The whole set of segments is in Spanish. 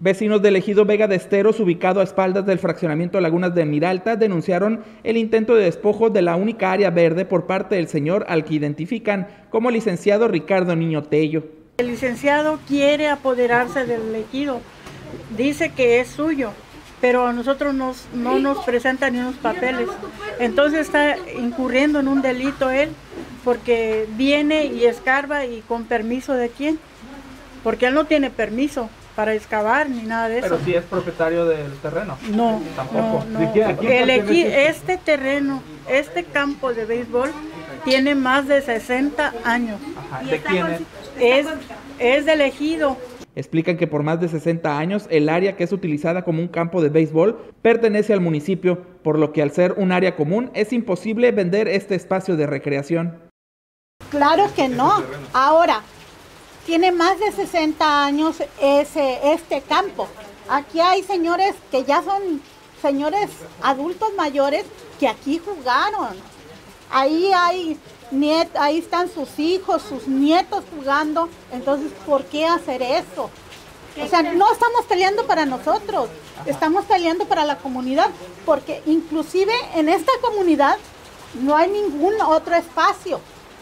Vecinos del ejido Vega de Esteros, ubicado a espaldas del fraccionamiento Lagunas de Miralta, denunciaron el intento de despojo de la única área verde por parte del señor al que identifican como licenciado Ricardo Niño Tello. El licenciado quiere apoderarse del ejido, dice que es suyo, pero a nosotros no nos presenta ni unos papeles. Entonces está incurriendo en un delito él, porque viene y escarba y con permiso de quién, porque él no tiene permiso para excavar ni nada de eso. Pero sí es propietario del terreno. No, tampoco. No. Este terreno, este campo de béisbol tiene más de 60 años. Ajá. ¿De quién es? Es del ejido. Explican que por más de 60 años el área que es utilizada como un campo de béisbol pertenece al municipio, por lo que al ser un área común es imposible vender este espacio de recreación. Claro que no. Ahora, tiene más de 60 años este campo. Aquí hay señores que ya son señores adultos mayores que aquí jugaron. Ahí están sus hijos, sus nietos jugando. Entonces, ¿por qué hacer eso? O sea, no estamos peleando para nosotros, estamos peleando para la comunidad, porque inclusive en esta comunidad no hay ningún otro espacio.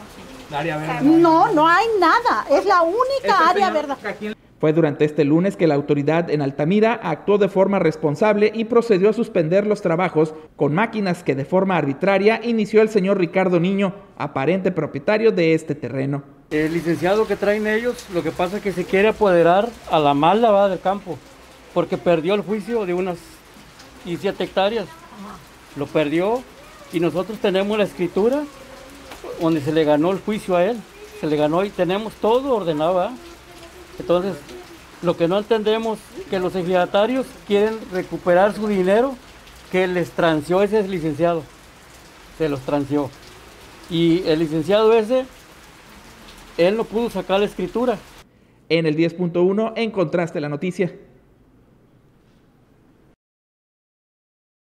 No hay nada, es la única área verde. Fue durante este lunes que la autoridad en Altamira actuó de forma responsable y procedió a suspender los trabajos con máquinas que de forma arbitraria inició el señor Ricardo Niño, aparente propietario de este terreno. El licenciado que traen ellos, lo que pasa es que se quiere apoderar a la mala del campo, porque perdió el juicio de unas 17 hectáreas. Lo perdió y nosotros tenemos la escritura donde se le ganó el juicio a él, se le ganó y tenemos todo ordenado, ¿verdad? Entonces, lo que no entendemos es que los ejidatarios quieren recuperar su dinero que les transió ese licenciado, se los transió. Y el licenciado ese, él no pudo sacar la escritura. En el 10.1 encontraste la noticia.